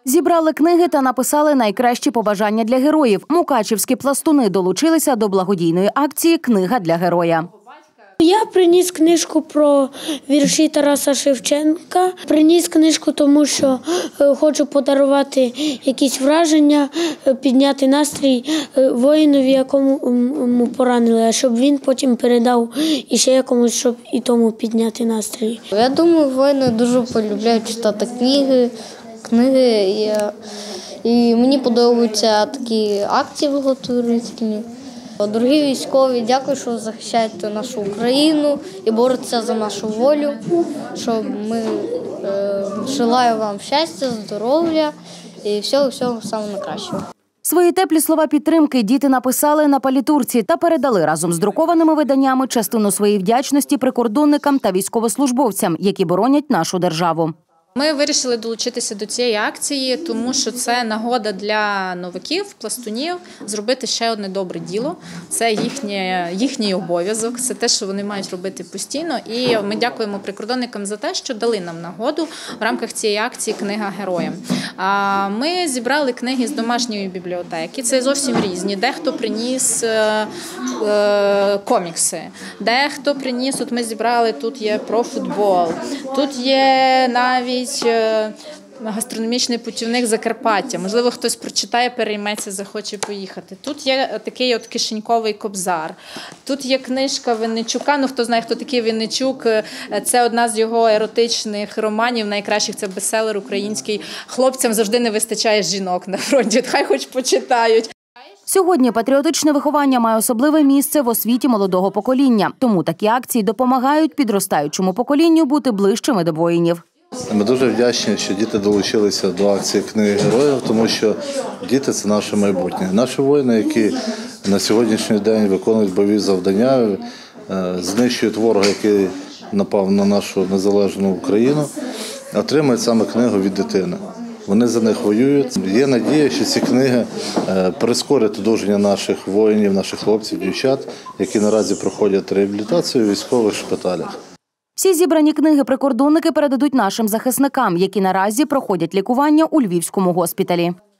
Зібрали книги та написали найкращі побажання для героїв. Мукачівські пластуни долучилися до благодійної акції «Книга для героя». Я приніс книжку про вірші Тараса Шевченка. Приніс книжку, тому що хочу подарувати якісь враження, підняти настрій воїнові, якому поранили, а щоб він потім передав іще якомусь, щоб і тому підняти настрій. Я думаю, воїни дуже полюбляють читати книги, і мені подобаються такі акції благотворительні. Дорогі військові, дякую, що захищаєте нашу Україну і боретеся за нашу волю. Желаю вам щастя, здоров'я і всього самого найкращого. Свої теплі слова підтримки діти написали на палітурці та передали разом з друкованими виданнями частину своєї вдячності прикордонникам та військовослужбовцям, які боронять нашу державу. Ми вирішили долучитися до цієї акції, тому що це нагода для новаків, пластунів зробити ще одне добре діло. Це їхній обов'язок, це те, що вони мають робити постійно. І ми дякуємо прикордонникам за те, що дали нам нагоду в рамках цієї акції «Книга героям». Ми зібрали книги з домашньої бібліотеки, це зовсім різні. Дехто приніс комікси, дехто приніс, от ми зібрали, тут є про футбол, тут є навіть гастрономічний путівник Закарпаття. Можливо, хтось прочитає, перейметься, захоче поїхати. Тут є такий от кишеньковий кобзар. Тут є книжка Винничука. Ну, хто знає, хто такий Винничук, це одна з його еротичних романів, найкращих, це бестселер український. Хлопцям завжди не вистачає жінок на фронті, хай хоч почитають. Сьогодні патріотичне виховання має особливе місце в освіті молодого покоління. Тому такі акції допомагають підростаючому поколінню бути ближчими до воїнів. Ми дуже вдячні, що діти долучилися до акції «Книги героїв», тому що діти – це наше майбутнє. Наші воїни, які на сьогоднішній день виконують бойові завдання, знищують ворога, який напав на нашу незалежну Україну, отримують саме книгу від дитини. Вони за них воюють. Є надія, що ці книги прискорять одужання наших воїнів, наших хлопців, дівчат, які наразі проходять реабілітацію у військових шпиталях. Всі зібрані книги прикордонники передадуть нашим захисникам, які наразі проходять лікування у Львівському госпіталі.